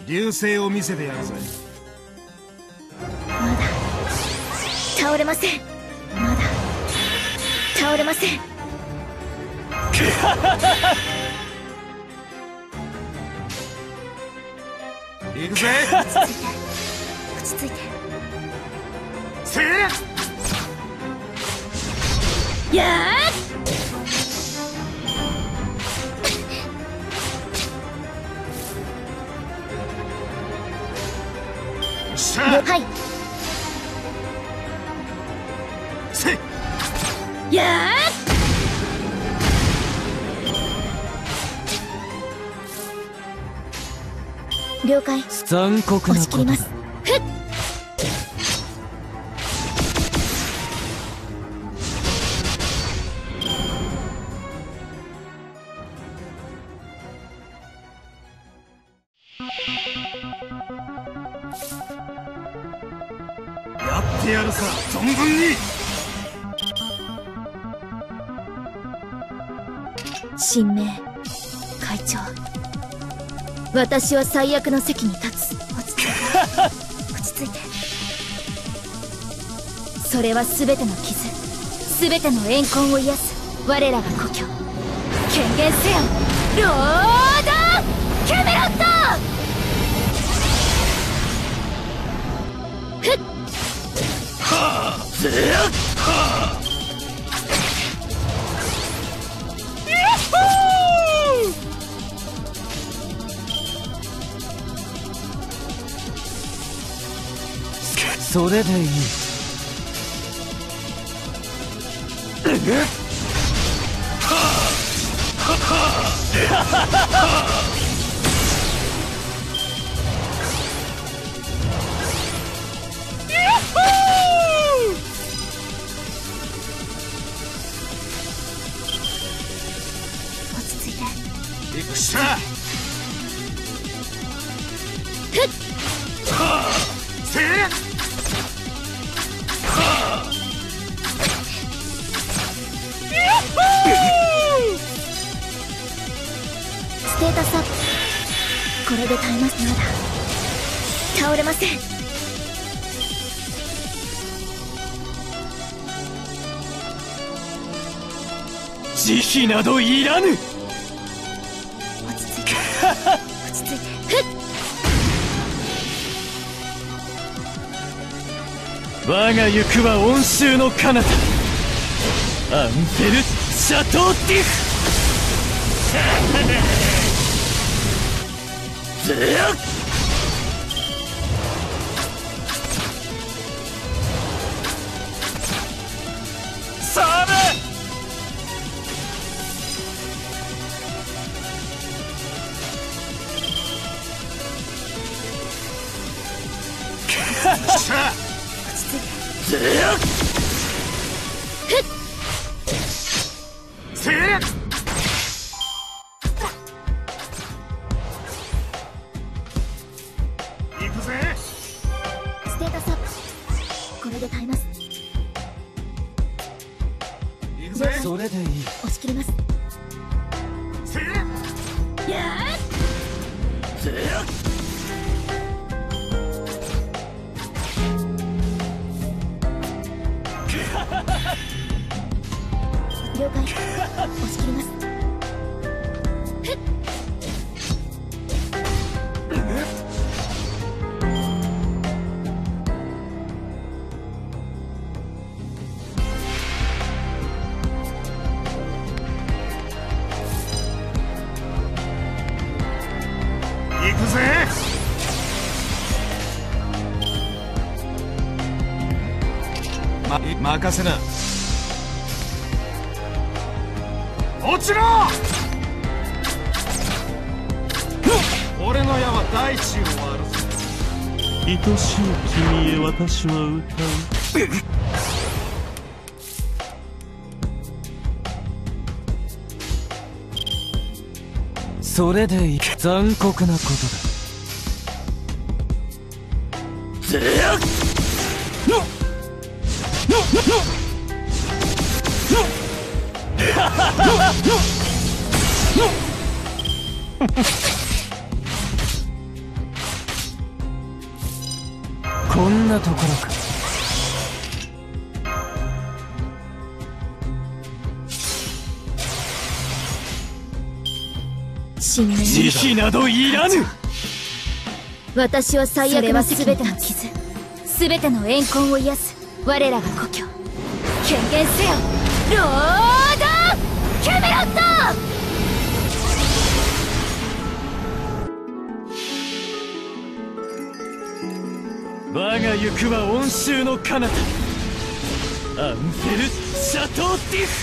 流星を見せてやるぜ。 まだ倒れません。まだ倒れません。 行くぜ。 落ち着いて落ち着いて。 せやーしゃはい。 せやー了解。 残酷押なことだ。 し切ります。ふっやってやるさ、存分に。 神明会長、私は最悪の席に立つ。落ち着いて落ち着いて。それは全ての傷、全ての怨恨を癒す我らが故郷。権限せよロード・キャメロット。ふっそれでいい。 落ち着いて。 行くしゃ。 ふっせステータスアップ。これで耐えます。まだ倒れません。 慈悲などいらぬ。 落ち着いて落ち着いて。ふっ我が行くは温州の彼方、アンフェル・シャトーティフ。サムしゃ。 落ち着いて。 せ行くぜ。 ステータスアップ。これで耐えます。 行くぜ。 それでいい。 押し切ります。 せやー了解。押し切ります。ふっ行くぜ。任せな。落ちろ。俺の矢は大地を割るぜ。 愛しい君へ私は歌う。 それでいい。残酷なことだ。 神明慈悲などいらぬ。 私は最悪の全ての傷、全ての怨恨を癒す我らが故郷。権限せよロード・キャメロット。 我が行くは温州の彼方、アンフェル・シャトーティフ。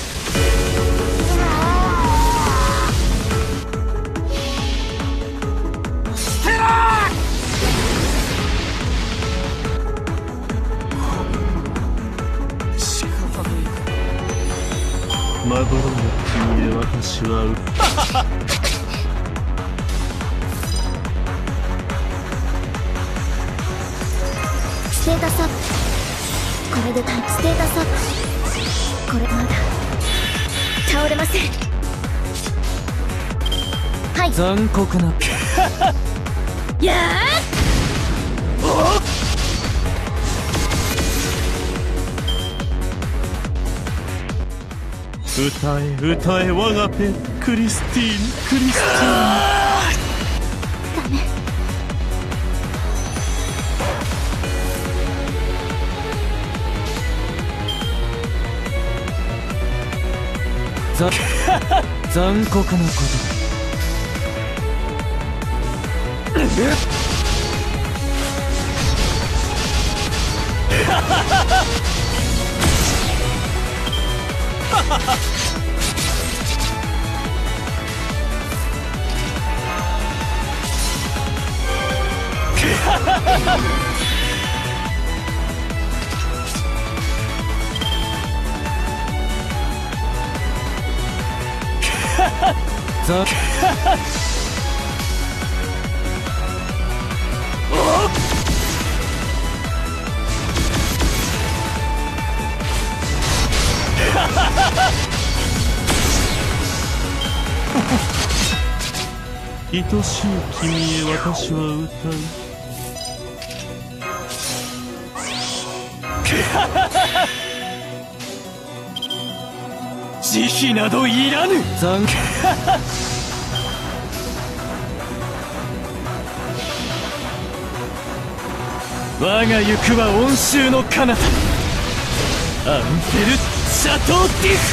ステラー仕方ない。 まどろむ君へ私はステータスアップ。これでステータスアップ。これまだ倒れません。はい。 残酷なや歌え歌え我がペックリスティーン、クリスティーン。 ダメ。 残酷なこと愛しい君へ私は歌う。 慈悲などいらぬ。我が行くは温州の彼方、アンフェル・シャトーティフ。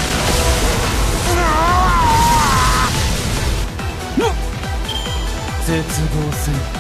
絶望する。